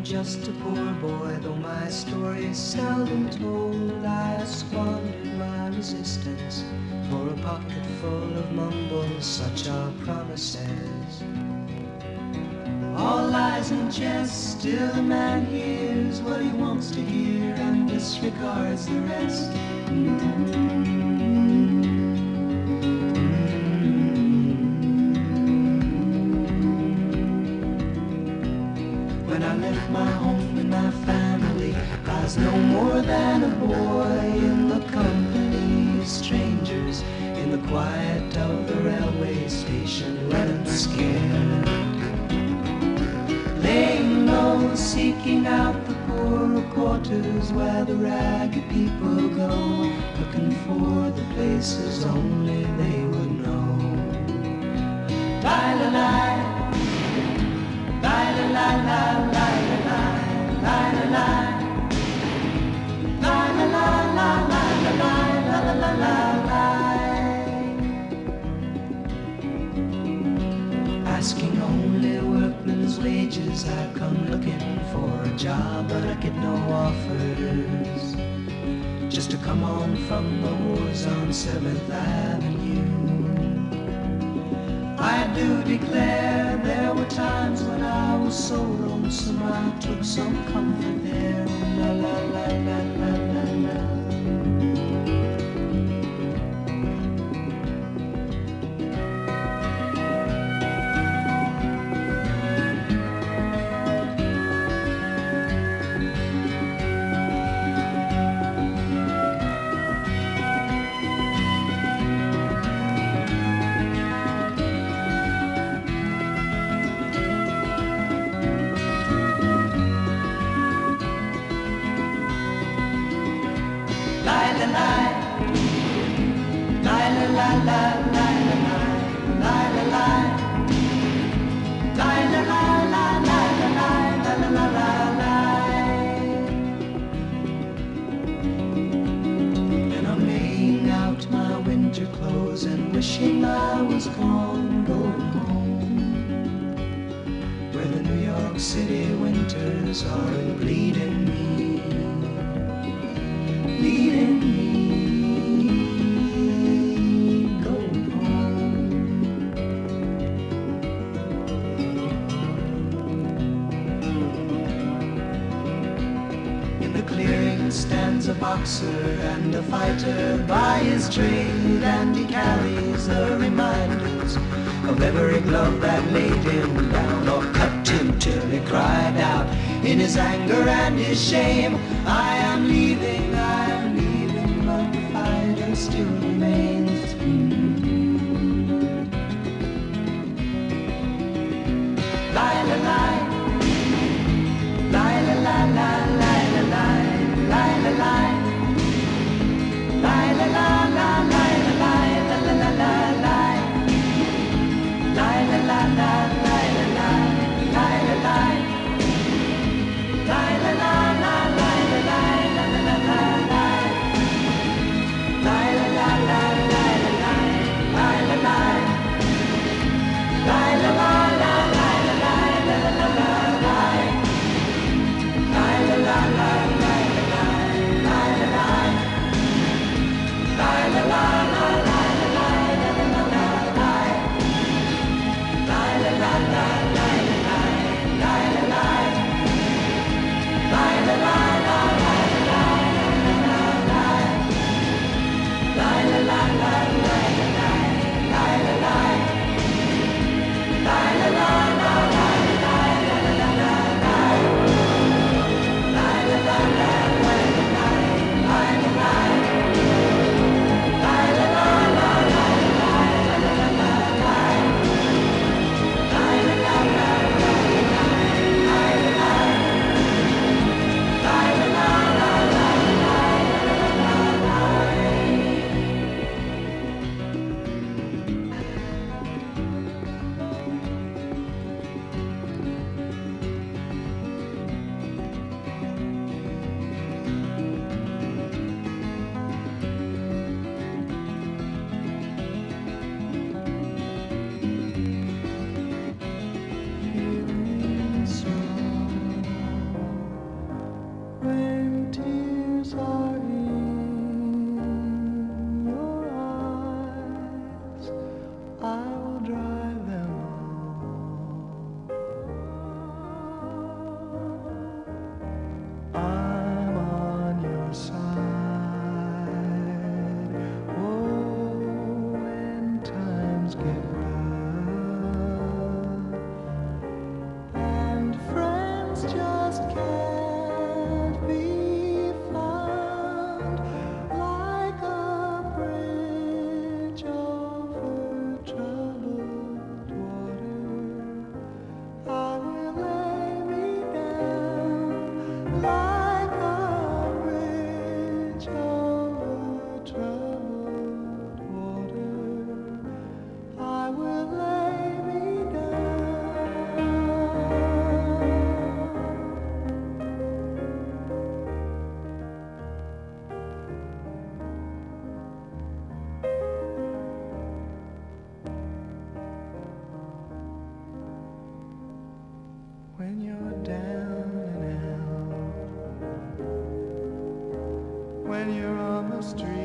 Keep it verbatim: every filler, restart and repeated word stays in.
just a poor boy, though my story is seldom told. I squandered my resistance for a pocket full of mumbles, such are promises. All lies and jest, still a man hears what he wants to hear and disregards the rest. When I left my home and my family, I was no more than a boy in the company of strangers, in the quiet of the railway station, running scared, laying low, seeking out the poorer quarters where the ragged people go, looking for the places only they would know. La la la. La la la la la la la la la la la la la la la la la. Asking only workmen's wages, I come looking for a job, but I get no offers. Just to come on from the wars on Seventh Avenue. I do declare there were times when I was so lonesome I took some comfort there. La la la la la la la. And wishing I was gone, going home, where the New York City winters are bleeding me, bleeding me, going home. In the clearing stands a boxer and a fighter by his trade, and he carries the reminders of every glove that laid him down or cut him till he cried out in his anger and his shame, I am leaving, I am leaving, but the fighter still remains. La la la, la la la la la la la la la la. La la la la la la la la la la la. La la la la la la la la la la. La la la la la la la la la la la. La la la la la la la la la la. La la la la la la la la la la la. La la la la la la la la la. La la la la la la la la la la la. La la la la la la la la la. La la la la la la la la la. La la la la la la la la la. La la la la la la la la la. La la la la la la la la. La la when you're down and out, when you're on the street.